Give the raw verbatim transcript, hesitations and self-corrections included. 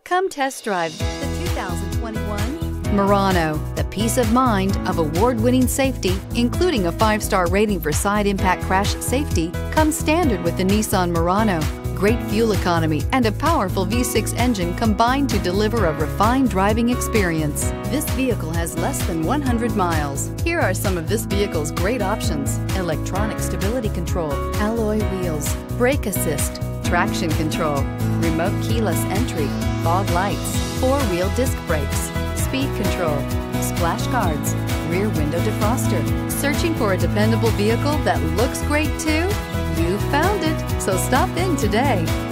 Come test drive the two thousand twenty-one Murano. The peace of mind of award-winning safety, including a five-star rating for side impact crash safety, comes standard with the Nissan Murano. Great fuel economy and a powerful V six engine combine to deliver a refined driving experience. This vehicle has less than one hundred miles. Here are some of this vehicle's great options: electronic stability control, alloy wheels, brake assist, traction control, remote keyless entry, fog lights, four-wheel disc brakes, speed control, splash guards, rear window defroster. Searching for a dependable vehicle that looks great too? You found it, so stop in today.